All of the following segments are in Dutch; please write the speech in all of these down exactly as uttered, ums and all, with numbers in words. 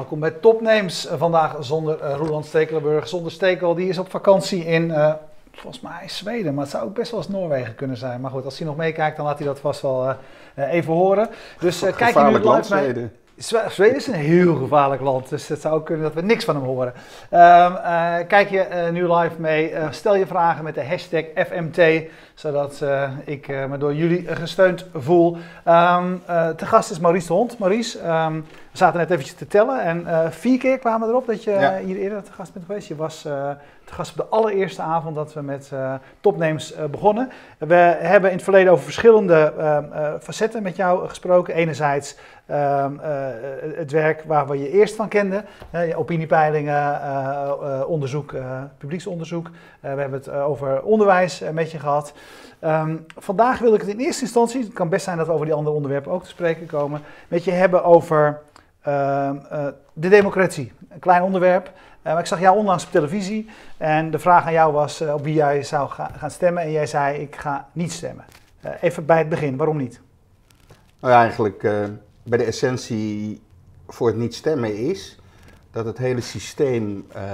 Welkom bij Topnames. Uh, vandaag zonder uh, Roeland Stekelenburg. Zonder Stekel, die is op vakantie in, uh, volgens mij Zweden. Maar het zou ook best wel eens Noorwegen kunnen zijn. Maar goed, als hij nog meekijkt, dan laat hij dat vast wel uh, uh, even horen. Dus uh, kijk je nu live mee. Zweden is een heel gevaarlijk land, dus het zou ook kunnen dat we niks van hem horen. Uh, uh, kijk je uh, nu live mee, uh, stel je vragen met de hashtag F M T, zodat uh, ik uh, me door jullie uh, gesteund voel. Um, uh, te gast is Maurice de Hond. Maurice, um, we zaten net eventjes te tellen en uh, vier keer kwamen we erop dat je ja. uh, hier eerder te gast bent geweest. Je was uh, te gast op de allereerste avond dat we met uh, Topnames uh, begonnen. We hebben in het verleden over verschillende uh, uh, facetten met jou gesproken. Enerzijds Uh, uh, het werk waar we je eerst van kenden, uh, opiniepeilingen, uh, uh, onderzoek, uh, publieksonderzoek. Uh, we hebben het uh, over onderwijs uh, met je gehad. Um, vandaag wil ik het in eerste instantie, het kan best zijn dat we over die andere onderwerpen ook te spreken komen, met je hebben over uh, uh, de democratie. Een klein onderwerp. Uh, maar ik zag jou onlangs op televisie en de vraag aan jou was uh, op wie jij zou ga, gaan stemmen. En jij zei, ik ga niet stemmen. Uh, even bij het begin, waarom niet? Nou ja, eigenlijk... Uh... bij de essentie voor het niet stemmen is dat het hele systeem uh,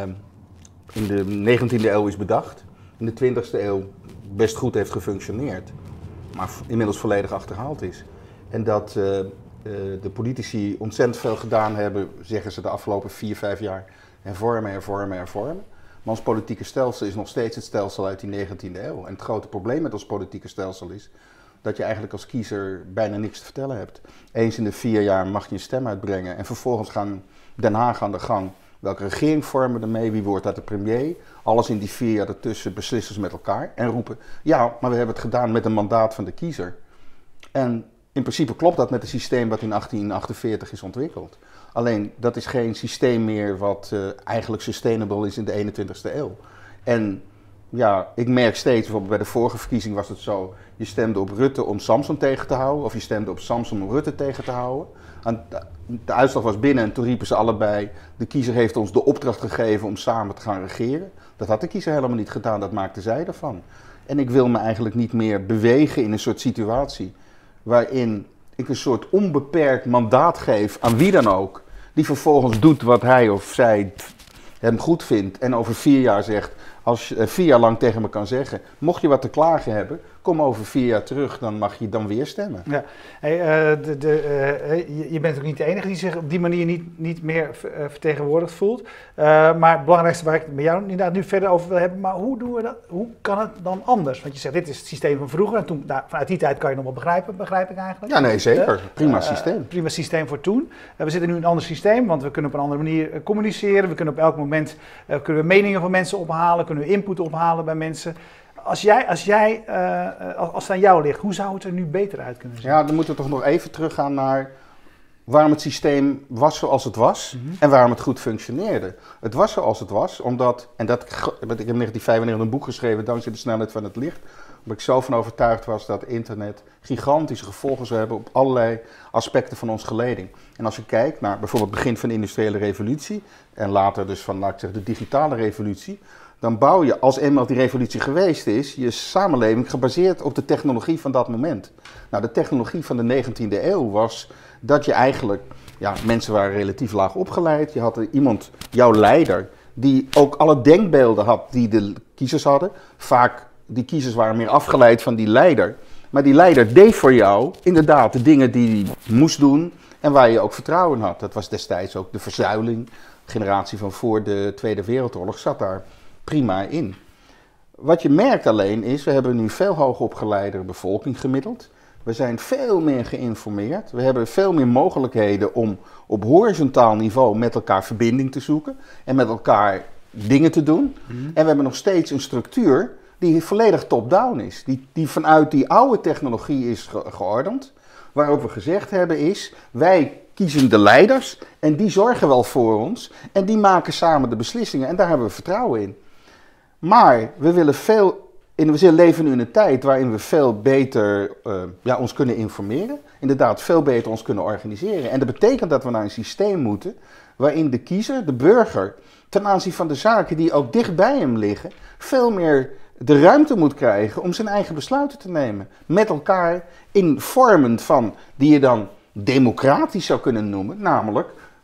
in de negentiende eeuw is bedacht, in de twintigste eeuw best goed heeft gefunctioneerd, maar inmiddels volledig achterhaald is. En dat uh, uh, de politici ontzettend veel gedaan hebben, zeggen ze de afgelopen vier, vijf jaar, hervormen, hervormen, hervormen. Maar ons politieke stelsel is nog steeds het stelsel uit die negentiende eeuw. En het grote probleem met ons politieke stelsel is dat je eigenlijk als kiezer bijna niks te vertellen hebt. Eens in de vier jaar mag je een stem uitbrengen en vervolgens gaan Den Haag aan de gang. Welke regering vormen we ermee? Wie wordt dat de premier? Alles in die vier jaar ertussen beslissen ze met elkaar en roepen, ja, maar we hebben het gedaan met een mandaat van de kiezer. En in principe klopt dat met het systeem wat in achttien achtenveertig is ontwikkeld. Alleen, dat is geen systeem meer wat uh, eigenlijk sustainable is in de eenentwintigste eeuw. En ja, ik merk steeds, bijvoorbeeld bij de vorige verkiezing was het zo, je stemde op Rutte om Samson tegen te houden, of je stemde op Samson om Rutte tegen te houden. En de uitslag was binnen en toen riepen ze allebei, de kiezer heeft ons de opdracht gegeven om samen te gaan regeren. Dat had de kiezer helemaal niet gedaan, dat maakte zij ervan. En ik wil me eigenlijk niet meer bewegen in een soort situatie waarin ik een soort onbeperkt mandaat geef aan wie dan ook, die vervolgens doet wat hij of zij hem goed vindt en over vier jaar zegt, als je vier jaar lang tegen me kan zeggen, mocht je wat te klagen hebben, kom over vier jaar terug, dan mag je dan weer stemmen. Ja. Hey, uh, de, de, uh, je, je bent ook niet de enige die zich op die manier niet, niet meer vertegenwoordigd voelt. Uh, maar het belangrijkste waar ik het met jou inderdaad nu verder over wil hebben, maar hoe doen we dat? Hoe kan het dan anders? Want je zegt, dit is het systeem van vroeger en toen, nou, vanuit die tijd kan je nog wel begrijpen, begrijp ik eigenlijk. Ja, nee, zeker. Uh, prima uh, systeem. Prima systeem voor toen. Uh, we zitten nu in een ander systeem, want we kunnen op een andere manier uh, communiceren. We kunnen op elk moment uh, kunnen we meningen van mensen ophalen, kunnen we input ophalen bij mensen. Als jij, als jij, uh, als, als het aan jou ligt, hoe zou het er nu beter uit kunnen zien? Ja, dan moeten we toch nog even teruggaan naar waarom het systeem was zoals het was mm-hmm. en waarom het goed functioneerde. Het was zoals het was, omdat, en dat, ik heb in negentien vijfennegentig een boek geschreven, dankzij de snelheid van het licht, omdat ik zo van overtuigd was dat internet gigantische gevolgen zou hebben op allerlei aspecten van ons geleding. En als je kijkt naar bijvoorbeeld het begin van de industriële revolutie en later dus van, laat ik zeggen, de digitale revolutie, dan bouw je, als eenmaal die revolutie geweest is, je samenleving gebaseerd op de technologie van dat moment. Nou, de technologie van de negentiende eeuw was dat je eigenlijk, ja, mensen waren relatief laag opgeleid. Je had er iemand, jouw leider, die ook alle denkbeelden had die de kiezers hadden. Vaak, die kiezers waren meer afgeleid van die leider. Maar die leider deed voor jou inderdaad de dingen die hij moest doen en waar je ook vertrouwen in had. Dat was destijds ook de verzuiling. De generatie van voor de Tweede Wereldoorlog zat daar prima in. Wat je merkt alleen is, we hebben nu veel hoogopgeleide bevolking gemiddeld. We zijn veel meer geïnformeerd. We hebben veel meer mogelijkheden om op horizontaal niveau met elkaar verbinding te zoeken en met elkaar dingen te doen. Mm-hmm. En we hebben nog steeds een structuur die volledig top-down is. Die, die vanuit die oude technologie is ge- geordend. Waarop we gezegd hebben is, wij kiezen de leiders en die zorgen wel voor ons. En die maken samen de beslissingen en daar hebben we vertrouwen in. Maar we willen veel, in, we leven nu in een tijd waarin we veel beter uh, ja, ons kunnen informeren. Inderdaad, veel beter ons kunnen organiseren. En dat betekent dat we naar een systeem moeten waarin de kiezer, de burger, ten aanzien van de zaken die ook dicht bij hem liggen, veel meer de ruimte moet krijgen om zijn eigen besluiten te nemen. Met elkaar in vormen van, die je dan democratisch zou kunnen noemen, namelijk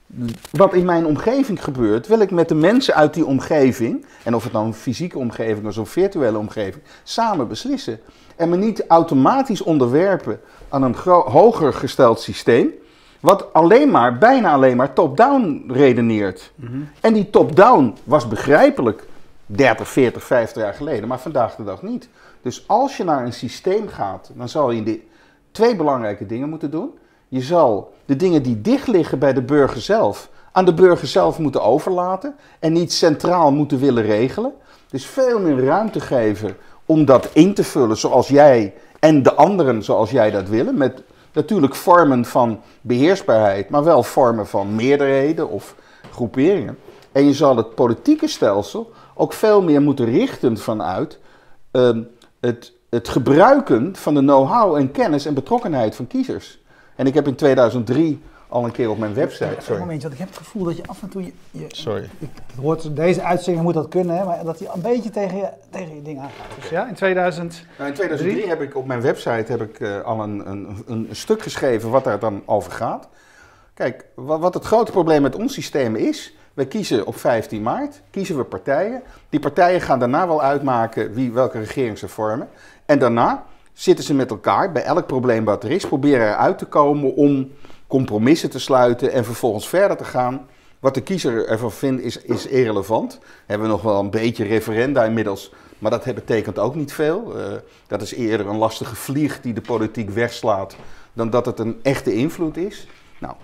wat in mijn omgeving gebeurt, wil ik met de mensen uit die omgeving, en of het nou een fysieke omgeving is of een virtuele omgeving, samen beslissen. En me niet automatisch onderwerpen aan een hoger gesteld systeem, wat alleen maar, bijna alleen maar top-down redeneert. Mm-hmm. En die top-down was begrijpelijk dertig, veertig, vijftig jaar geleden, maar vandaag de dag niet. Dus als je naar een systeem gaat, dan zal je de twee belangrijke dingen moeten doen. Je zal de dingen die dicht liggen bij de burger zelf, aan de burger zelf moeten overlaten en niet centraal moeten willen regelen. Dus veel meer ruimte geven om dat in te vullen zoals jij en de anderen zoals jij dat willen. Met natuurlijk vormen van beheersbaarheid, maar wel vormen van meerderheden of groeperingen. En je zal het politieke stelsel ook veel meer moeten richten vanuit uh, het, het gebruiken van de know-how en kennis en betrokkenheid van kiezers. En ik heb in tweeduizend drie al een keer op mijn website... Sorry. Een momentje, want ik heb het gevoel dat je af en toe... Je, je, Sorry. Ik, ik hoort, deze uitzending moet dat kunnen, hè, maar dat je een beetje tegen je, tegen je ding aangaat. Dus ja, in tweeduizend... Nou, in tweeduizend drie heb ik op mijn website heb ik, uh, al een, een, een stuk geschreven wat daar dan over gaat. Kijk, wat, wat het grote probleem met ons systeem is... Wij kiezen op vijftien maart, kiezen we partijen. Die partijen gaan daarna wel uitmaken wie, welke regering ze vormen. En daarna zitten ze met elkaar, bij elk probleem wat er is, proberen eruit te komen om compromissen te sluiten en vervolgens verder te gaan. Wat de kiezer ervan vindt is, is irrelevant. Hebben we nog wel een beetje referenda inmiddels, maar dat betekent ook niet veel. Uh, dat is eerder een lastige vlieg die de politiek wegslaat dan dat het een echte invloed is. Nou,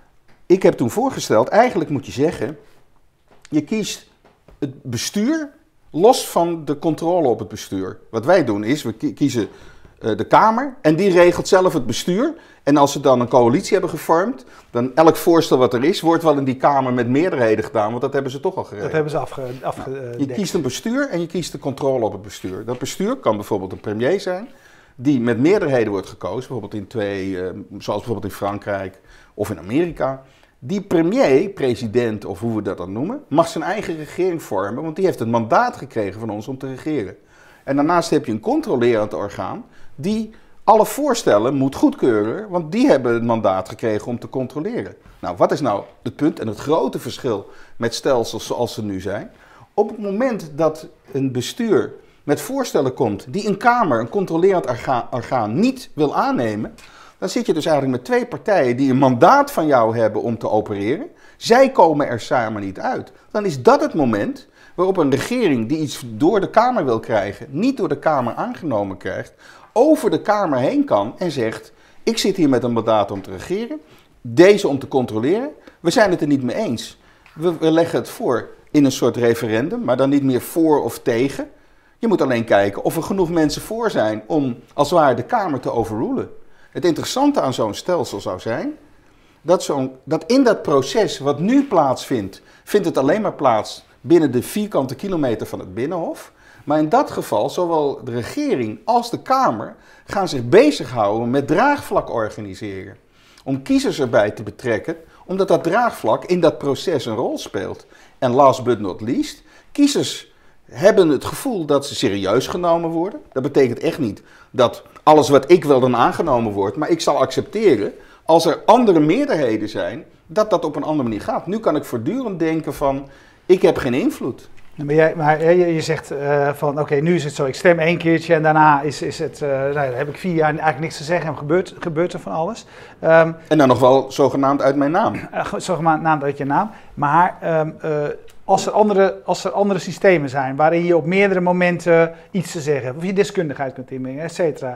ik heb toen voorgesteld, eigenlijk moet je zeggen, je kiest het bestuur los van de controle op het bestuur. Wat wij doen is, we kiezen uh, de Kamer en die regelt zelf het bestuur. En als ze dan een coalitie hebben gevormd, dan elk voorstel wat er is, wordt wel in die Kamer met meerderheden gedaan, want dat hebben ze toch al geregeld. Dat hebben ze afge, afge, nou, Je kiest een bestuur en je kiest de controle op het bestuur. Dat bestuur kan bijvoorbeeld een premier zijn, die met meerderheden wordt gekozen, bijvoorbeeld in twee, uh, zoals bijvoorbeeld in Frankrijk of in Amerika. Die premier, president of hoe we dat dan noemen, mag zijn eigen regering vormen, want die heeft het mandaat gekregen van ons om te regeren. En daarnaast heb je een controlerend orgaan die alle voorstellen moet goedkeuren, want die hebben het mandaat gekregen om te controleren. Nou, wat is nou het punt en het grote verschil met stelsels zoals ze nu zijn? Op het moment dat een bestuur met voorstellen komt die een Kamer, een controlerend orgaan, orgaan niet wil aannemen, dan zit je dus eigenlijk met twee partijen die een mandaat van jou hebben om te opereren. Zij komen er samen niet uit. Dan is dat het moment waarop een regering die iets door de Kamer wil krijgen, niet door de Kamer aangenomen krijgt, over de Kamer heen kan en zegt, ik zit hier met een mandaat om te regeren, deze om te controleren, we zijn het er niet mee eens. We, we leggen het voor in een soort referendum, maar dan niet meer voor of tegen. Je moet alleen kijken of er genoeg mensen voor zijn om als het ware de Kamer te overrulen. Het interessante aan zo'n stelsel zou zijn, dat, zo'n, dat in dat proces wat nu plaatsvindt, vindt het alleen maar plaats binnen de vierkante kilometer van het Binnenhof. Maar in dat geval, zowel de regering als de Kamer gaan zich bezighouden met draagvlak organiseren. Om kiezers erbij te betrekken, omdat dat draagvlak in dat proces een rol speelt. En last but not least, kiezers hebben het gevoel dat ze serieus genomen worden. Dat betekent echt niet dat alles wat ik wil dan aangenomen wordt, maar ik zal accepteren als er andere meerderheden zijn, dat dat op een andere manier gaat. Nu kan ik voortdurend denken van, ik heb geen invloed. Maar, jij, maar je, je zegt uh, van, oké, okay, nu is het zo, ik stem één keertje en daarna is, is het, uh, nou, dan heb ik vier jaar eigenlijk niks te zeggen en gebeurt, gebeurt er van alles. Um, en dan nog wel zogenaamd uit mijn naam. Uh, zogenaamd uit je naam. Maar um, uh, als, er andere, als er andere systemen zijn waarin je op meerdere momenten iets te zeggen hebt, of je deskundigheid kunt inbrengen, et cetera.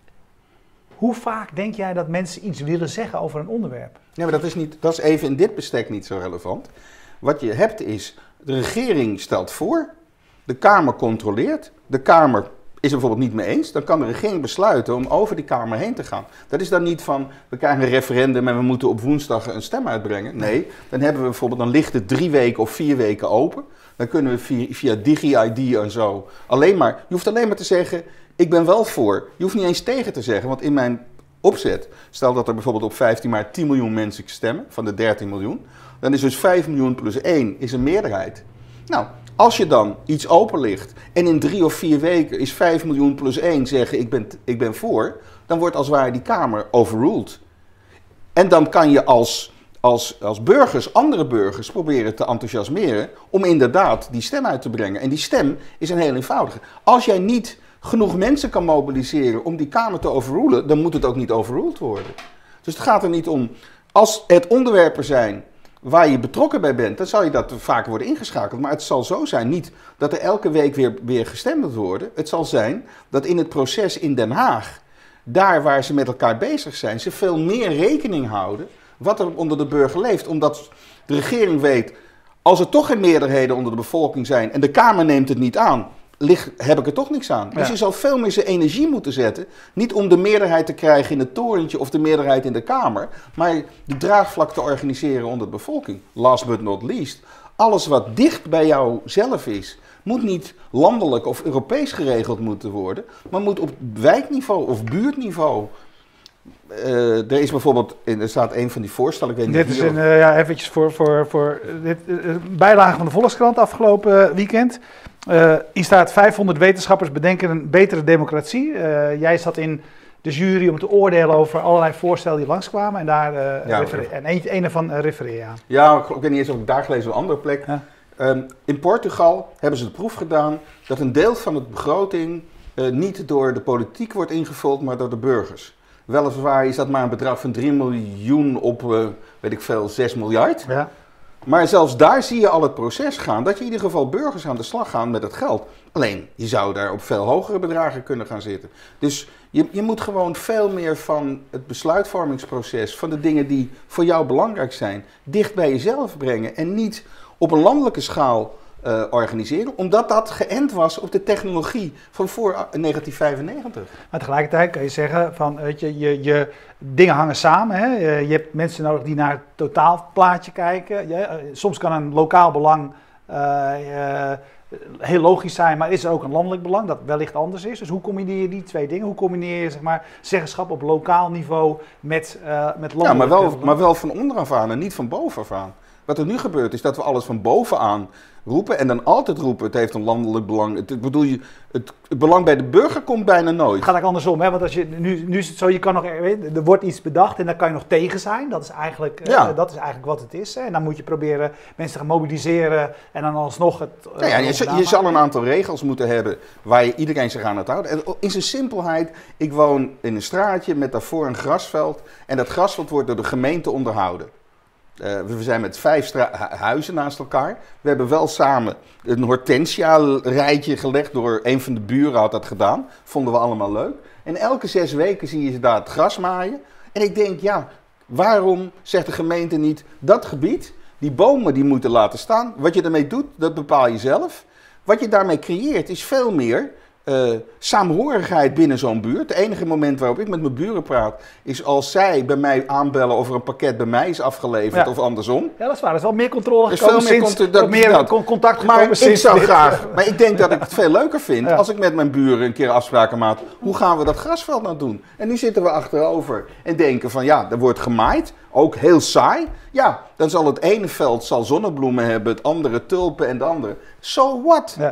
Hoe vaak denk jij dat mensen iets willen zeggen over een onderwerp? Ja, maar dat is, niet, dat is even in dit bestek niet zo relevant. Wat je hebt is, de regering stelt voor, de Kamer controleert, de Kamer is er bijvoorbeeld niet mee eens, dan kan de regering besluiten om over die Kamer heen te gaan. Dat is dan niet van, we krijgen een referendum en we moeten op woensdag een stem uitbrengen. Nee, dan hebben we bijvoorbeeld, dan ligt het drie weken of vier weken open. Dan kunnen we via, via Digi-I D en zo alleen maar, je hoeft alleen maar te zeggen, ik ben wel voor. Je hoeft niet eens tegen te zeggen, want in mijn opzet, stel dat er bijvoorbeeld op vijftien maart tien miljoen mensen stemmen, van de dertien miljoen, dan is dus vijf miljoen plus één is een meerderheid. Nou, als je dan iets open ligt en in drie of vier weken is vijf miljoen plus één zeggen ik ben, ik ben voor, dan wordt als het ware die Kamer overruled. En dan kan je als, als, als burgers, andere burgers, proberen te enthousiasmeren om inderdaad die stem uit te brengen. En die stem is een heel eenvoudige. Als jij niet genoeg mensen kan mobiliseren om die Kamer te overrulen, dan moet het ook niet overruled worden. Dus het gaat er niet om, als het onderwerpen zijn waar je betrokken bij bent, dan zal je dat vaker worden ingeschakeld. Maar het zal zo zijn, niet dat er elke week weer, weer gestemd moet worden. Het zal zijn dat in het proces in Den Haag, daar waar ze met elkaar bezig zijn, ze veel meer rekening houden wat er onder de burger leeft. Omdat de regering weet, als er toch geen meerderheden onder de bevolking zijn en de Kamer neemt het niet aan, ligt, heb ik er toch niks aan. Ja. Dus je zal veel meer zijn energie moeten zetten. Niet om de meerderheid te krijgen in het torentje of de meerderheid in de Kamer, maar de draagvlak te organiseren onder de bevolking. Last but not least, alles wat dicht bij jou zelf is, moet niet landelijk of Europees geregeld moeten worden, maar moet op wijkniveau of buurtniveau. Uh, er is bijvoorbeeld, er staat een van die voorstellen. Ik weet dit is een, uh, ja, eventjes voor, voor, voor dit, uh, bijlage van de Volkskrant afgelopen weekend. Uh, hier staat vijfhonderd wetenschappers bedenken een betere democratie. Uh, jij zat in de jury om te oordelen over allerlei voorstellen die langskwamen. En daar uh, ja, refereer, en een, een ervan uh, refereer je aan. Ja, ik weet niet eens of ik daar gelezen op een andere plek. Ja. Um, in Portugal hebben ze de proef gedaan dat een deel van de begroting uh, niet door de politiek wordt ingevuld, maar door de burgers. Weliswaar is dat maar een bedrag van drie miljoen op, uh, weet ik veel, zes miljard. Ja. Maar zelfs daar zie je al het proces gaan, dat je in ieder geval burgers aan de slag gaan met het geld. Alleen, je zou daar op veel hogere bedragen kunnen gaan zitten. Dus je, je moet gewoon veel meer van het besluitvormingsproces, van de dingen die voor jou belangrijk zijn, dicht bij jezelf brengen. En niet op een landelijke schaal uh, organiseren, omdat dat geënt was op de technologie van voor negentien vijfennegentig. Maar tegelijkertijd kan je zeggen, van, weet je, je, je dingen hangen samen. Hè? Je, je hebt mensen nodig die naar het totaalplaatje kijken. Je, soms kan een lokaal belang uh, uh, heel logisch zijn, maar is er ook een landelijk belang dat wellicht anders is. Dus hoe combineer je die twee dingen? Hoe combineer je zeg maar, zeggenschap op lokaal niveau met, uh, met landelijk? Ja, maar wel, maar wel van onderaf aan en niet van bovenaf aan. Wat er nu gebeurt is dat we alles van bovenaan roepen en dan altijd roepen, het heeft een landelijk belang. Het, bedoel je, het, het belang bij de burger komt bijna nooit. Het gaat eigenlijk andersom, hè? Want als je, nu, nu is het zo, je kan nog, er wordt iets bedacht en daar kan je nog tegen zijn. Dat is eigenlijk, ja. uh, dat is eigenlijk wat het is. Hè? En dan moet je proberen mensen te gaan mobiliseren en dan alsnog het... Uh, ja, ja, je, je zal een aantal regels moeten hebben waar je iedereen zich aan het houden. En in zijn simpelheid, ik woon in een straatje met daarvoor een grasveld en dat grasveld wordt door de gemeente onderhouden. Uh, we zijn met vijf stra- huizen naast elkaar. We hebben wel samen een hortensia-rijtje gelegd door een van de buren had dat gedaan. Vonden we allemaal leuk. En elke zes weken zie je ze daar het gras maaien. En ik denk, ja, waarom zegt de gemeente niet dat gebied, die bomen die moeten laten staan. Wat je ermee doet, dat bepaal je zelf. Wat je daarmee creëert is veel meer Uh, saamhorigheid binnen zo'n buurt. Het enige moment waarop ik met mijn buren praat is als zij bij mij aanbellen of er een pakket bij mij is afgeleverd ja. of andersom. Ja, dat is waar. Er is wel meer controle gekomen sinds, contra- dat, meer dat. contact maar gekomen ik zou graag, maar ik denk dat ik het veel leuker vind ja. als ik met mijn buren een keer afspraken maak. Hoe gaan we dat grasveld nou doen? En nu zitten we achterover en denken van ja, er wordt gemaaid. Ook heel saai. Ja, dan zal het ene veld zal zonnebloemen hebben, het andere tulpen en het andere. So what? Ja.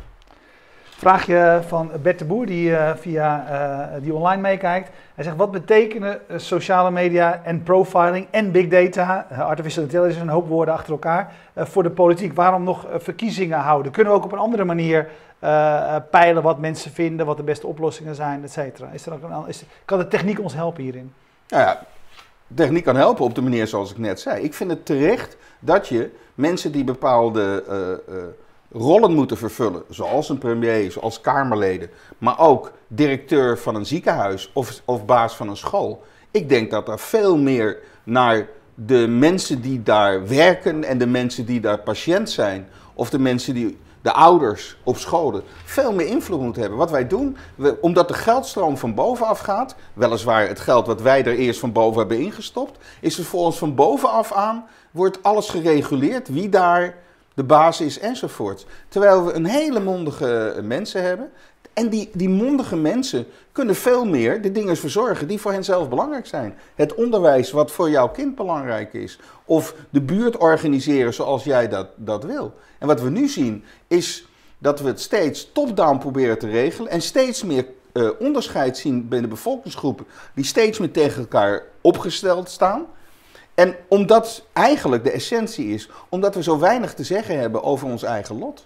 Vraagje van Bert de Boer, die uh, via uh, die online meekijkt. Hij zegt, wat betekenen uh, sociale media en profiling en big data, uh, artificial intelligence, een hoop woorden achter elkaar, uh, voor de politiek? Waarom nog uh, verkiezingen houden? Kunnen we ook op een andere manier uh, peilen wat mensen vinden, wat de beste oplossingen zijn, et cetera? Is er ook een, is, kan de techniek ons helpen hierin? Nou ja, techniek kan helpen op de manier zoals ik net zei. Ik vind het terecht dat je mensen die bepaalde Uh, uh, rollen moeten vervullen, zoals een premier, zoals Kamerleden, maar ook directeur van een ziekenhuis of, of baas van een school. Ik denk dat er veel meer naar de mensen die daar werken en de mensen die daar patiënt zijn, of de mensen die, de ouders op scholen, veel meer invloed moet hebben. Wat wij doen, we, omdat de geldstroom van bovenaf gaat, weliswaar het geld wat wij er eerst van boven hebben ingestopt, is vervolgens van bovenaf aan, wordt alles gereguleerd, wie daar de basis enzovoort. Terwijl we een hele mondige mensen hebben. En die, die mondige mensen kunnen veel meer de dingen verzorgen die voor hen zelf belangrijk zijn. Het onderwijs wat voor jouw kind belangrijk is. Of de buurt organiseren zoals jij dat, dat wil. En wat we nu zien is dat we het steeds top-down proberen te regelen. En steeds meer uh, onderscheid zien binnen de bevolkingsgroepen die steeds meer tegen elkaar opgesteld staan. En omdat eigenlijk de essentie is, omdat we zo weinig te zeggen hebben over ons eigen lot.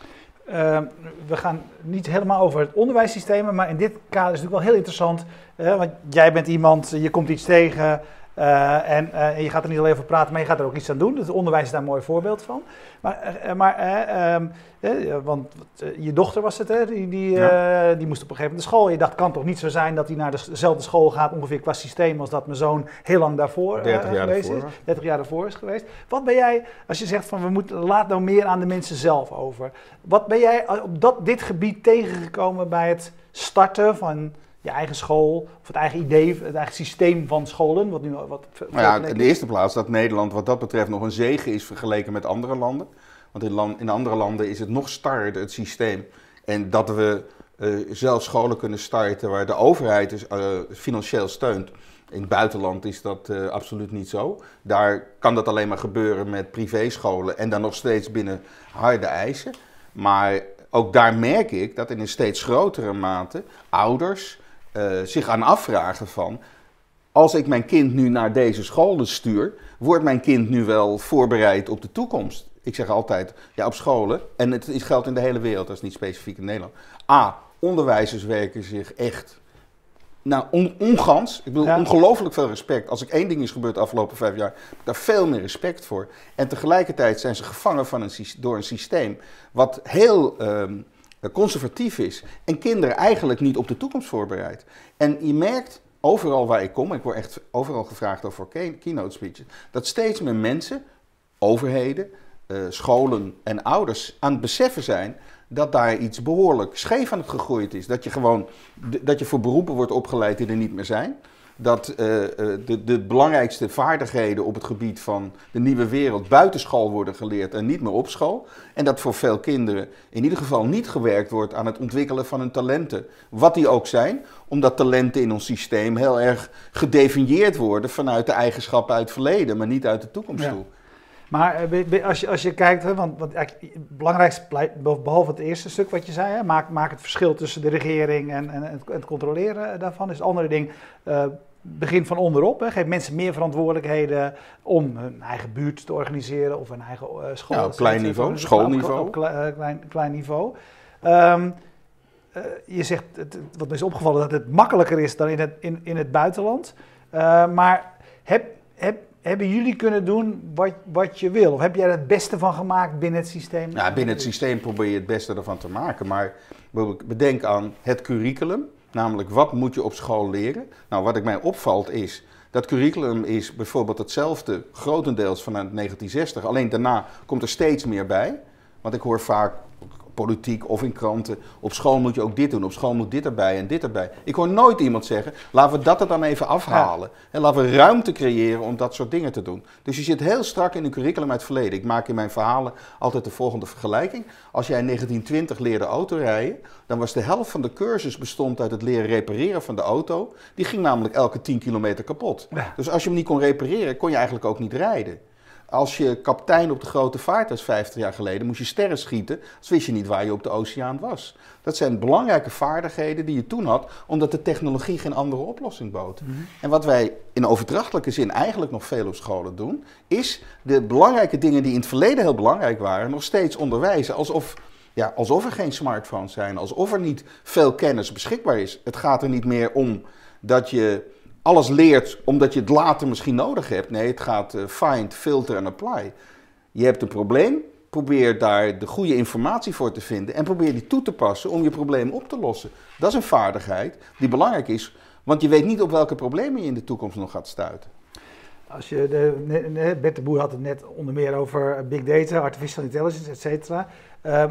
Uh, we gaan niet helemaal over het onderwijssysteem, maar in dit kader is het natuurlijk wel heel interessant. Uh, want jij bent iemand, je komt iets tegen uh, en, uh, en je gaat er niet alleen over praten, maar je gaat er ook iets aan doen. Het onderwijs is daar een mooi voorbeeld van. Maar, uh, maar uh, um, uh, want uh, je dochter was het, hè? Die, die, uh, ja. die moest op een gegeven moment naar school. Je dacht, het kan toch niet zo zijn dat hij naar dezelfde school gaat, ongeveer qua systeem, als dat mijn zoon heel lang daarvoor uh, geweest is. dertig jaar daarvoor is geweest. Wat ben jij, als je zegt van we moeten, laat nou meer aan de mensen zelf over. Wat ben jij op dat, dit gebied tegengekomen bij het starten van je eigen school, of het eigen idee, het eigen systeem van scholen? Wat nu, wat nou ja, in de eerste plaats dat Nederland wat dat betreft nog een zegen is vergeleken met andere landen. Want in, land, in andere landen is het nog starter, het systeem. En dat we uh, zelf scholen kunnen starten waar de overheid dus, uh, financieel steunt. In het buitenland is dat uh, absoluut niet zo. Daar kan dat alleen maar gebeuren met privéscholen en dan nog steeds binnen harde eisen. Maar ook daar merk ik dat in een steeds grotere mate ouders uh, zich aan afvragen van, als ik mijn kind nu naar deze scholen stuur, wordt mijn kind nu wel voorbereid op de toekomst? Ik zeg altijd, ja, op scholen, en het geldt in de hele wereld, dat is niet specifiek in Nederland. A, onderwijzers werken zich echt, nou, on, ongans. Ik bedoel, ja. ongelooflijk veel respect. Als ik één ding is gebeurd de afgelopen vijf jaar, heb ik daar veel meer respect voor. En tegelijkertijd zijn ze gevangen van een, door een systeem wat heel um, conservatief is en kinderen eigenlijk niet op de toekomst voorbereidt. En je merkt, overal waar ik kom, ik word echt overal gevraagd over keynote speeches, dat steeds meer mensen, overheden, uh, scholen en ouders aan het beseffen zijn dat daar iets behoorlijk scheef aan het gegroeid is. Dat je gewoon, dat je voor beroepen wordt opgeleid die er niet meer zijn. Dat uh, de, de belangrijkste vaardigheden op het gebied van de nieuwe wereld buitenschool worden geleerd en niet meer op school. En dat voor veel kinderen in ieder geval niet gewerkt wordt aan het ontwikkelen van hun talenten. Wat die ook zijn, omdat talenten in ons systeem heel erg gedefinieerd worden vanuit de eigenschappen uit het verleden, maar niet uit de toekomst toe. Ja. Maar als je, als je kijkt, hè, want, want het belangrijkste, behalve het eerste stuk wat je zei, hè, maak, maak het verschil tussen de regering en, en het, het controleren daarvan, is het andere ding, uh, begin van onderop. Hè, geef mensen meer verantwoordelijkheden om hun eigen buurt te organiseren of hun eigen uh, school. Ja, op klein niveau, schoolniveau. Op, op, op uh, klein, klein niveau. Um, uh, je zegt, het, wat me is opgevallen, dat het makkelijker is dan in het, in, in het buitenland. Uh, maar heb, heb Hebben jullie kunnen doen wat, wat je wil? Of heb jij er het beste van gemaakt binnen het systeem? Ja, binnen het systeem probeer je het beste ervan te maken. Maar bedenk aan het curriculum. Namelijk, wat moet je op school leren? Nou, wat ik mij opvalt is, dat curriculum is bijvoorbeeld hetzelfde grotendeels vanuit negentien zestig. Alleen daarna komt er steeds meer bij. Want ik hoor vaak politiek of in kranten, op school moet je ook dit doen, op school moet dit erbij en dit erbij. Ik hoor nooit iemand zeggen, laten we dat er dan even afhalen. Ja. En laten we ruimte creëren om dat soort dingen te doen. Dus je zit heel strak in een curriculum uit het verleden. Ik maak in mijn verhalen altijd de volgende vergelijking. Als jij in negentien twintig leerde autorijden, dan was de helft van de cursus bestond uit het leren repareren van de auto. Die ging namelijk elke tien kilometer kapot. Ja. Dus als je hem niet kon repareren, kon je eigenlijk ook niet rijden. Als je kapitein op de grote vaart was vijftig jaar geleden, moest je sterren schieten, dus wist je niet waar je op de oceaan was. Dat zijn belangrijke vaardigheden die je toen had, omdat de technologie geen andere oplossing bood. Mm-hmm. En wat wij in overdrachtelijke zin eigenlijk nog veel op scholen doen, is de belangrijke dingen die in het verleden heel belangrijk waren, nog steeds onderwijzen. Alsof, ja, alsof er geen smartphones zijn, alsof er niet veel kennis beschikbaar is. Het gaat er niet meer om dat je alles leert omdat je het later misschien nodig hebt. Nee, het gaat uh, find, filter en apply. Je hebt een probleem, probeer daar de goede informatie voor te vinden en probeer die toe te passen om je probleem op te lossen. Dat is een vaardigheid die belangrijk is, want je weet niet op welke problemen je in de toekomst nog gaat stuiten. Als je de, Bert de Boer had het net onder meer over big data, artificial intelligence, et cetera. Uh,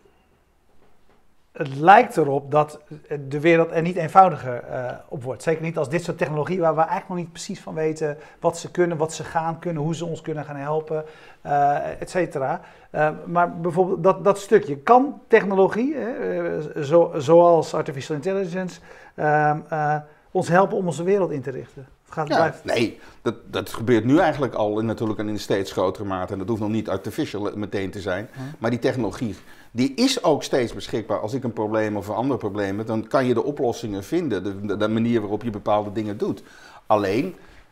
Het lijkt erop dat de wereld er niet eenvoudiger uh, op wordt. Zeker niet als dit soort technologie waar we eigenlijk nog niet precies van weten wat ze kunnen, wat ze gaan kunnen, hoe ze ons kunnen gaan helpen, uh, et cetera. Uh, maar bijvoorbeeld dat, dat stukje, kan technologie, uh, zo, zoals artificial intelligence, uh, uh, ons helpen om onze wereld in te richten? Gaat het ja, blijven? Nee, dat, dat gebeurt nu eigenlijk al in, natuurlijk in een steeds grotere mate. En dat hoeft nog niet artificial meteen te zijn. Hm. Maar die technologie, die is ook steeds beschikbaar. Als ik een probleem of een ander probleem heb, dan kan je de oplossingen vinden. De, de, de manier waarop je bepaalde dingen doet. Alleen,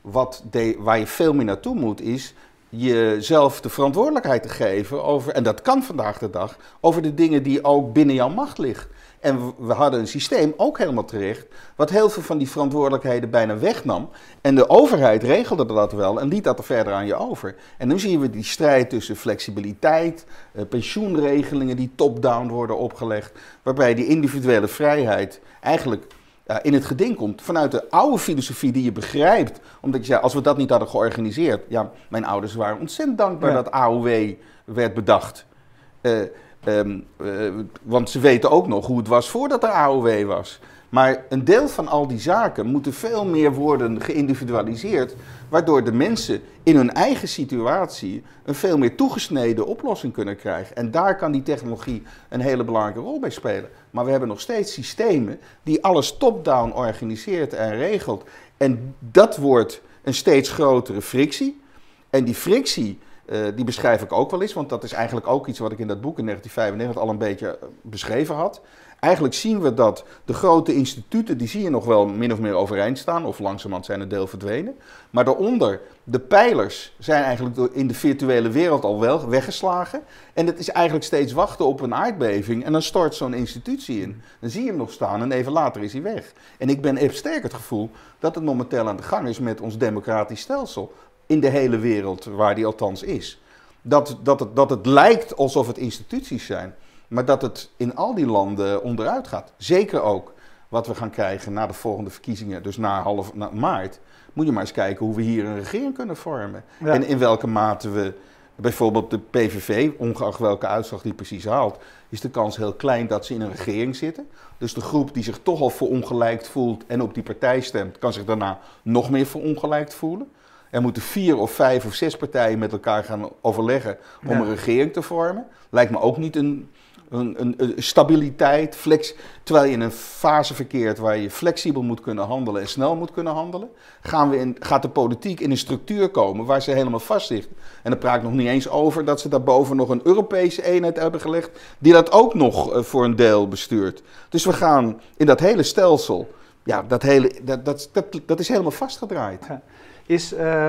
wat de, waar je veel meer naartoe moet is jezelf de verantwoordelijkheid te geven over, en dat kan vandaag de dag, over de dingen die ook binnen jouw macht liggen. En we hadden een systeem, ook helemaal terecht, wat heel veel van die verantwoordelijkheden bijna wegnam. En de overheid regelde dat wel en liet dat er verder aan je over. En nu zien we die strijd tussen flexibiliteit, eh, pensioenregelingen die top-down worden opgelegd, waarbij die individuele vrijheid eigenlijk uh, in het geding komt vanuit de oude filosofie die je begrijpt. Omdat je zei, als we dat niet hadden georganiseerd, ja, mijn ouders waren ontzettend dankbaar ja. dat A O W werd bedacht. Uh, Um, uh, want ze weten ook nog hoe het was voordat er A O W was. Maar een deel van al die zaken moeten veel meer worden geïndividualiseerd, waardoor de mensen in hun eigen situatie een veel meer toegesneden oplossing kunnen krijgen. En daar kan die technologie een hele belangrijke rol bij spelen. Maar we hebben nog steeds systemen die alles top-down organiseert en regelt. En dat wordt een steeds grotere frictie. En die frictie, Uh, die beschrijf ik ook wel eens, want dat is eigenlijk ook iets wat ik in dat boek in negentien vijfennegentig al een beetje beschreven had. Eigenlijk zien we dat de grote instituten, die zie je nog wel min of meer overeind staan, of langzamerhand zijn een deel verdwenen. Maar daaronder, de pijlers zijn eigenlijk in de virtuele wereld al wel weggeslagen. En het is eigenlijk steeds wachten op een aardbeving en dan stort zo'n institutie in. Dan zie je hem nog staan en even later is hij weg. En ik ben even sterk het gevoel dat het momenteel aan de gang is met ons democratisch stelsel. In de hele wereld, waar die althans is. Dat, dat, het, dat het lijkt alsof het instituties zijn, maar dat het in al die landen onderuit gaat. Zeker ook wat we gaan krijgen na de volgende verkiezingen, dus na half na maart. Moet je maar eens kijken hoe we hier een regering kunnen vormen. Ja. En in welke mate we, bijvoorbeeld de P V V, ongeacht welke uitslag die precies haalt, is de kans heel klein dat ze in een regering zitten. Dus de groep die zich toch al verongelijkt voelt en op die partij stemt, kan zich daarna nog meer verongelijkt voelen. Er moeten vier of vijf of zes partijen met elkaar gaan overleggen om ja. een regering te vormen. Lijkt me ook niet een, een, een, een stabiliteit, flex, terwijl je in een fase verkeert waar je flexibel moet kunnen handelen en snel moet kunnen handelen. Gaan we in, gaat de politiek in een structuur komen waar ze helemaal vast ligt. En dan praat ik nog niet eens over dat ze daarboven nog een Europese eenheid hebben gelegd die dat ook nog uh, voor een deel bestuurt. Dus we gaan in dat hele stelsel, ja, dat, hele, dat, dat, dat, dat is helemaal vastgedraaid. Ja. Is, uh,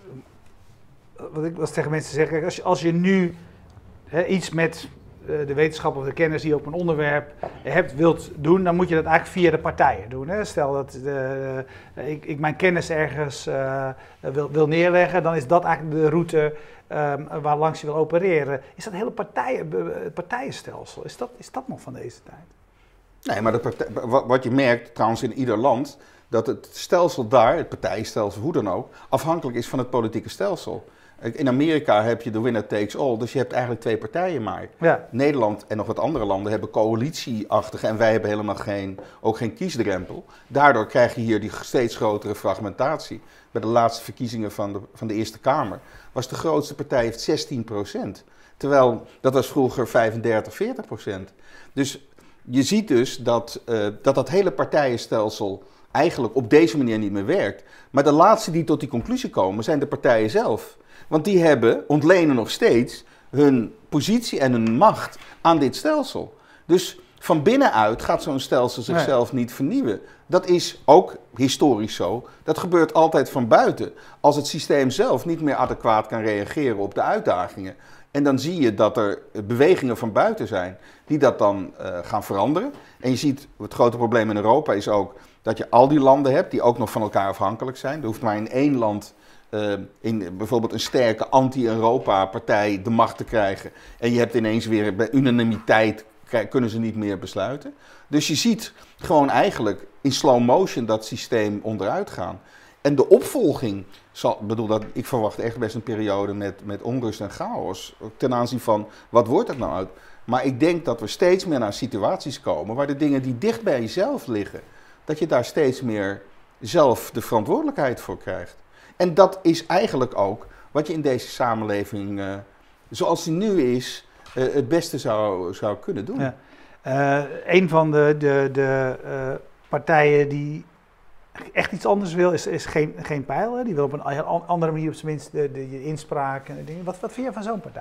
wat ik was tegen mensen zeg, als je, als je nu hè, iets met uh, de wetenschap of de kennis die je op een onderwerp hebt wilt doen, dan moet je dat eigenlijk via de partijen doen. Hè? Stel dat de, uh, ik, ik mijn kennis ergens uh, wil, wil neerleggen, dan is dat eigenlijk de route um, waar langs je wil opereren. Is dat hele partijen, partijenstelsel, is dat, is dat nog van deze tijd? Nee, maar de partij, wat je merkt trouwens in ieder land, dat het stelsel daar, het partijstelsel, hoe dan ook, afhankelijk is van het politieke stelsel. In Amerika heb je de winner takes all, dus je hebt eigenlijk twee partijen maar. Ja. Nederland en nog wat andere landen hebben coalitieachtige en wij hebben helemaal geen, ook geen kiesdrempel. Daardoor krijg je hier die steeds grotere fragmentatie. Bij de laatste verkiezingen van de, van de Eerste Kamer was de grootste partij heeft zestien procent. Terwijl dat was vroeger vijfendertig, veertig procent. Dus je ziet dus dat, uh, dat dat hele partijenstelsel eigenlijk op deze manier niet meer werkt. Maar de laatste die tot die conclusie komen zijn de partijen zelf. Want die hebben, ontlenen nog steeds hun positie en hun macht aan dit stelsel. Dus van binnenuit gaat zo'n stelsel zichzelf nee. niet vernieuwen. Dat is ook historisch zo. Dat gebeurt altijd van buiten. Als het systeem zelf niet meer adequaat kan reageren op de uitdagingen. En dan zie je dat er bewegingen van buiten zijn die dat dan uh, gaan veranderen. En je ziet, het grote probleem in Europa is ook dat je al die landen hebt die ook nog van elkaar afhankelijk zijn. Er hoeft maar in één land, uh, in bijvoorbeeld een sterke anti-Europa-partij de macht te krijgen. En je hebt ineens weer bij unanimiteit, kunnen ze niet meer besluiten. Dus je ziet gewoon eigenlijk in slow motion dat systeem onderuit gaan. En de opvolging, zal, bedoel dat, ik verwacht echt best een periode met, met onrust en chaos ten aanzien van wat wordt het nou uit. Maar ik denk dat we steeds meer naar situaties komen waar de dingen die dicht bij jezelf liggen, dat je daar steeds meer zelf de verantwoordelijkheid voor krijgt. En dat is eigenlijk ook wat je in deze samenleving, uh, zoals die nu is, uh, het beste zou, zou kunnen doen. Ja. Uh, een van de, de, de uh, partijen die echt iets anders wil, is, is geen, geen pijl. Hè? Die wil op een andere manier op zijn minst de, de, de inspraak en de dingen. Wat, wat vind je van zo'n partij?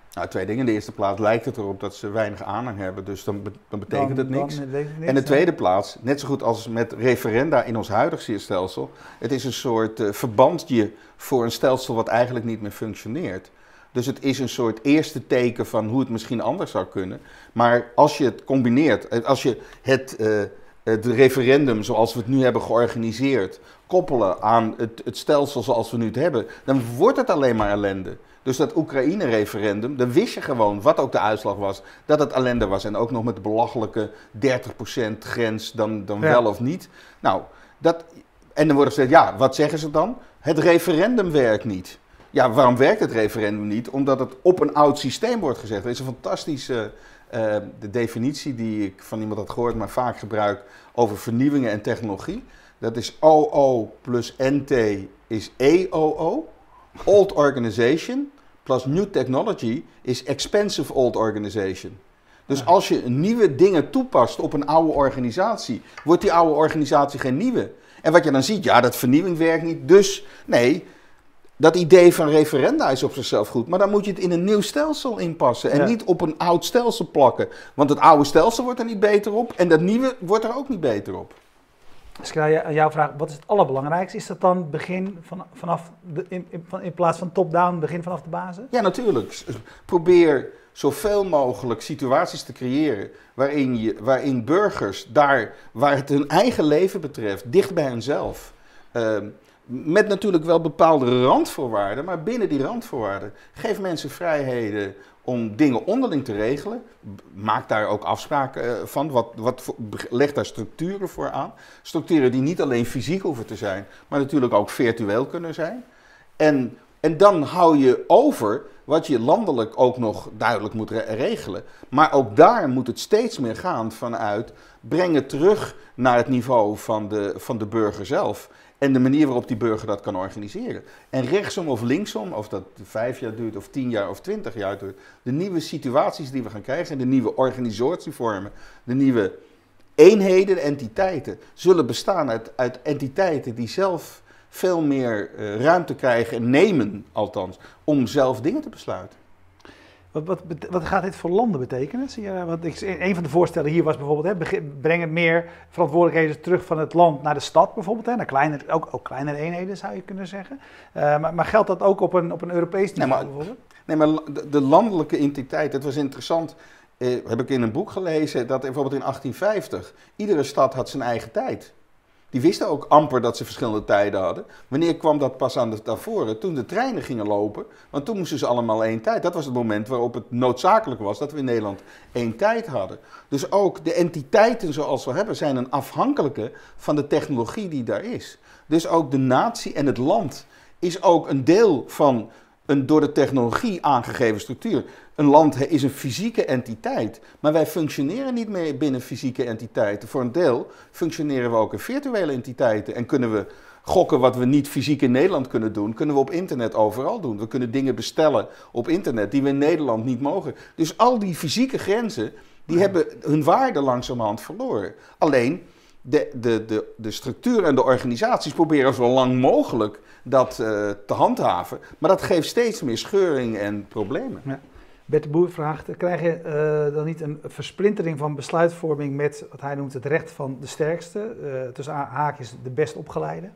Nou, twee dingen. In de eerste plaats lijkt het erop dat ze weinig aanhang hebben, dus dan, be dan betekent Dan- het niks. dan weet ik niks, En de ja. tweede plaats, net zo goed als met referenda in ons huidige stelsel, het is een soort uh, verbandje voor een stelsel wat eigenlijk niet meer functioneert. Dus het is een soort eerste teken van hoe het misschien anders zou kunnen. Maar als je het combineert, als je het, uh, het referendum zoals we het nu hebben georganiseerd, koppelen aan het, het stelsel zoals we nu het hebben, dan wordt het alleen maar ellende. Dus dat Oekraïne-referendum, dan wist je gewoon, wat ook de uitslag was, dat het ellende was. En ook nog met de belachelijke dertig procent grens, dan, dan Ja. wel of niet. Nou, dat, en dan wordt er gezegd, ja, wat zeggen ze dan? Het referendum werkt niet. Ja, waarom werkt het referendum niet? Omdat het op een oud systeem wordt gezegd. Er is een fantastische uh, de definitie die ik van iemand had gehoord, maar vaak gebruik over vernieuwingen en technologie. Dat is O O plus N T is E O O. Old organization plus new technology is expensive old organization. Dus als je nieuwe dingen toepast op een oude organisatie, wordt die oude organisatie geen nieuwe. En wat je dan ziet, ja, dat vernieuwing werkt niet. Dus nee, dat idee van referenda is op zichzelf goed. Maar dan moet je het in een nieuw stelsel inpassen. En Ja. niet op een oud stelsel plakken. Want het oude stelsel wordt er niet beter op. En dat nieuwe wordt er ook niet beter op. Dus ik ga aan jou vragen, wat is het allerbelangrijkste? Is dat dan begin van, vanaf de, in, in, van, in plaats van top-down, begin vanaf de basis? Ja, natuurlijk. Probeer zoveel mogelijk situaties te creëren waarin, je, waarin burgers daar, waar het hun eigen leven betreft, dicht bij hunzelf, uh, met natuurlijk wel bepaalde randvoorwaarden, maar binnen die randvoorwaarden, geef mensen vrijheden om dingen onderling te regelen. Maak daar ook afspraken van. Wat, wat, leg daar structuren voor aan. Structuren die niet alleen fysiek hoeven te zijn, maar natuurlijk ook virtueel kunnen zijn. En, en dan hou je over wat je landelijk ook nog duidelijk moet re- regelen. Maar ook daar moet het steeds meer gaan vanuit brengen terug naar het niveau van de, van de burger zelf. En de manier waarop die burger dat kan organiseren. En rechtsom of linksom, of dat vijf jaar duurt, of tien jaar of twintig jaar duurt. De nieuwe situaties die we gaan krijgen, de nieuwe organisatievormen, de nieuwe eenheden, entiteiten, zullen bestaan uit, uit entiteiten die zelf veel meer uh, ruimte krijgen, en nemen althans, om zelf dingen te besluiten. Wat, wat, wat gaat dit voor landen betekenen? Zie je, want ik, een van de voorstellen hier was bijvoorbeeld, hè, begin, brengen meer verantwoordelijkheden terug van het land naar de stad bijvoorbeeld. Hè, naar kleinere, ook, ook kleinere eenheden zou je kunnen zeggen. Uh, maar, maar geldt dat ook op een, op een Europees niveau nee, maar, bijvoorbeeld? Nee, maar de, de landelijke entiteit, het was interessant, eh, heb ik in een boek gelezen, dat bijvoorbeeld in achttien vijftig, iedere stad had zijn eigen tijd. Die wisten ook amper dat ze verschillende tijden hadden. Wanneer kwam dat pas aan de, naar voren? Toen de treinen gingen lopen, want toen moesten ze allemaal één tijd. Dat was het moment waarop het noodzakelijk was dat we in Nederland één tijd hadden. Dus ook de entiteiten zoals we hebben zijn een afhankelijke van de technologie die daar is. Dus ook de natie en het land is ook een deel van een door de technologie aangegeven structuur. Een land is een fysieke entiteit, maar wij functioneren niet meer binnen fysieke entiteiten. Voor een deel functioneren we ook in virtuele entiteiten en kunnen we gokken wat we niet fysiek in Nederland kunnen doen, kunnen we op internet overal doen. We kunnen dingen bestellen op internet die we in Nederland niet mogen. Dus al die fysieke grenzen, die hebben hun waarde langzamerhand verloren. Alleen de, de, de, de structuur en de organisaties proberen zo lang mogelijk dat uh, te handhaven, maar dat geeft steeds meer scheuring en problemen. Ja. Bert de Boer vraagt, krijg je uh, dan niet een versplintering van besluitvorming met wat hij noemt het recht van de sterkste, uh, tussen haakjes de best opgeleide?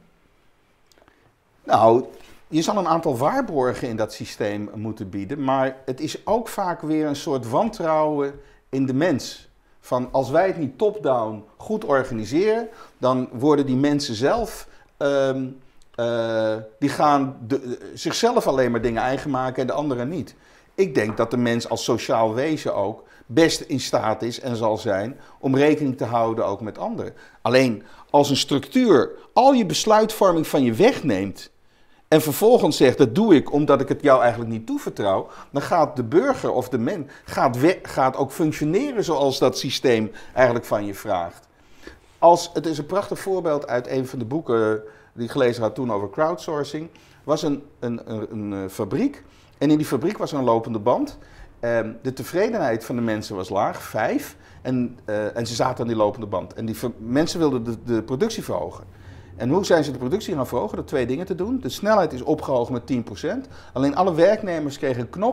Nou, je zal een aantal waarborgen in dat systeem moeten bieden, maar het is ook vaak weer een soort wantrouwen in de mens. Van als wij het niet top-down goed organiseren, dan worden die mensen zelf, um, uh, die gaan de, zichzelf alleen maar dingen eigen maken en de anderen niet. Ik denk dat de mens als sociaal wezen ook best in staat is en zal zijn om rekening te houden ook met anderen. Alleen als een structuur al je besluitvorming van je wegneemt en vervolgens zegt dat doe ik omdat ik het jou eigenlijk niet toevertrouw, dan gaat de burger of de mens gaat, we, gaat ook functioneren zoals dat systeem eigenlijk van je vraagt. Als, het is een prachtig voorbeeld uit een van de boeken die ik gelezen had toen over crowdsourcing. Was een, een, een, een fabriek. En in die fabriek was er een lopende band. Um, de tevredenheid van de mensen was laag, vijf. En, uh, en ze zaten aan die lopende band. En die mensen wilden de, de productie verhogen. En hoe zijn ze de productie gaan verhogen? Door twee dingen te doen. De snelheid is opgehoogd met tien procent. Alleen alle werknemers kregen een knop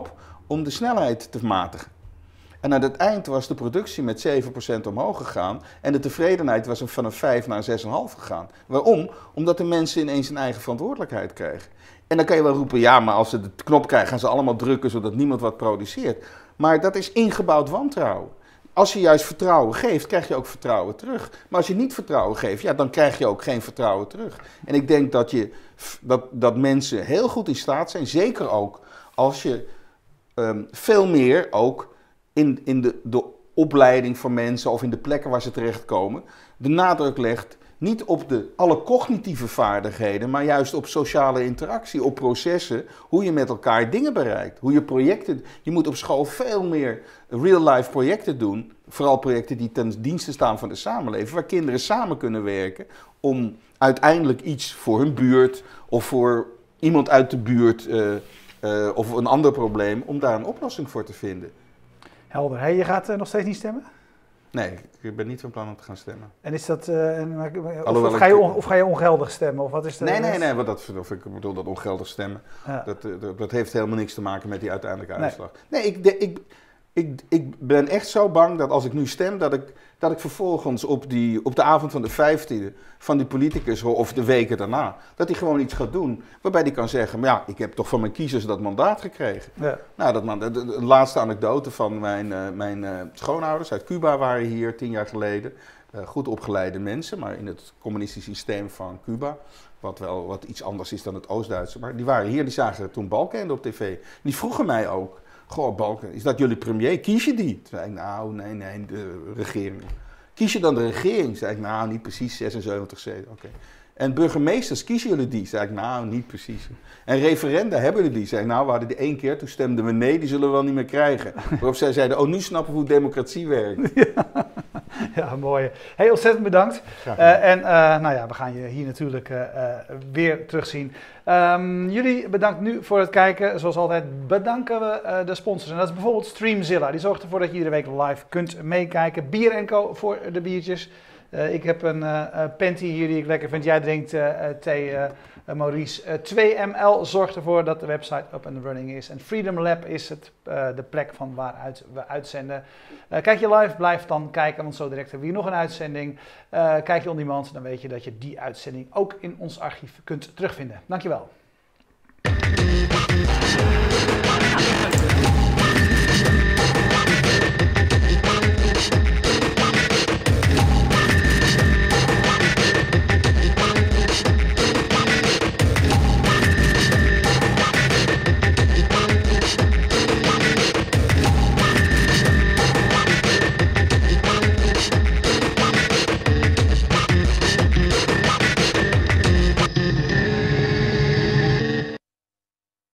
om de snelheid te matigen. En aan het eind was de productie met zeven procent omhoog gegaan en de tevredenheid was van een vijf naar een zes komma vijf gegaan. Waarom? Omdat de mensen ineens een eigen verantwoordelijkheid krijgen. En dan kan je wel roepen, ja, maar als ze de knop krijgen gaan ze allemaal drukken zodat niemand wat produceert. Maar dat is ingebouwd wantrouwen. Als je juist vertrouwen geeft, krijg je ook vertrouwen terug. Maar als je niet vertrouwen geeft, ja, dan krijg je ook geen vertrouwen terug. En ik denk dat, je, dat, dat mensen heel goed in staat zijn, zeker ook als je um, veel meer ook in, in de, de opleiding van mensen of in de plekken waar ze terechtkomen, de nadruk legt niet op de, alle cognitieve vaardigheden, maar juist op sociale interactie, op processen, hoe je met elkaar dingen bereikt, hoe je projecten, je moet op school veel meer real-life projecten doen, vooral projecten die ten dienste staan van de samenleving, waar kinderen samen kunnen werken om uiteindelijk iets voor hun buurt of voor iemand uit de buurt uh, uh, of een ander probleem, om daar een oplossing voor te vinden. Helder. Hey, je gaat uh, nog steeds niet stemmen? Nee, ik ben niet van plan om te gaan stemmen. En is dat, uh, of, of, ga je on, of ga je ongeldig stemmen? Of wat is de nee, nee, nee, want dat, of ik bedoel dat ongeldig stemmen, ja. dat, dat, dat heeft helemaal niks te maken met die uiteindelijke uitslag. Nee, nee ik, ik, ik, ik ben echt zo bang dat als ik nu stem, dat ik, dat ik vervolgens op, die, op de avond van de vijftiende van die politicus, of de weken daarna, dat hij gewoon iets gaat doen waarbij hij kan zeggen, maar ja, ik heb toch van mijn kiezers dat mandaat gekregen. Ja. Nou, dat man, de, de, de laatste anekdote van mijn, uh, mijn uh, schoonouders uit Cuba waren hier tien jaar geleden. Uh, goed opgeleide mensen, maar in het communistische systeem van Cuba, wat wel wat iets anders is dan het Oost-Duitse, maar die waren hier, die zagen toen Balkenende op tv. Die vroegen mij ook, goh, Balken, is dat jullie premier? Kies je die? Toen zei ik, nou, nee, nee, de regering. Kies je dan de regering? Toen zei ik, nou, niet precies, zesenzeventig zetels. Oké. Okay. En burgemeesters, kiezen jullie die? Zei ik, nou, niet precies. En referenda, hebben jullie die? Zei ik, nou, we hadden die één keer, toen stemden we nee, die zullen we wel niet meer krijgen. Waarop zij zeiden, oh, nu snappen we hoe democratie werkt. Ja, ja, mooi. Heel ontzettend bedankt. Uh, en uh, nou ja, we gaan je hier natuurlijk uh, uh, weer terugzien. Um, jullie bedankt nu voor het kijken. Zoals altijd bedanken we uh, de sponsors. En dat is bijvoorbeeld Streamzilla. Die zorgt ervoor dat je iedere week live kunt meekijken. Bier en Co voor de biertjes. Uh, ik heb een uh, panty hier die ik lekker vind. Jij drinkt uh, thee, uh, Maurice. Uh, twee M L zorgt ervoor dat de website up and running is. En Freedom Lab is het, uh, de plek van waaruit we uitzenden. Uh, kijk je live, blijf dan kijken, want zo direct hebben we hier nog een uitzending. Uh, kijk je on demand, dan weet je dat je die uitzending ook in ons archief kunt terugvinden. Dankjewel.